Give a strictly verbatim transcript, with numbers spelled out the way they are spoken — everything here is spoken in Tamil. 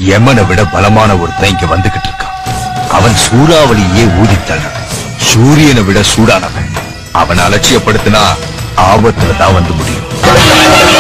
யமனை விட பலமான ஒருத்தன் இங்க வந்துகிட்டு இருக்கான். அவன் சூறாவளியே ஊதித்தள்ள சூரியனை விட சூடானவன். அவனை அலட்சியப்படுத்தினா ஆபத்துல தான் வந்து முடியும்.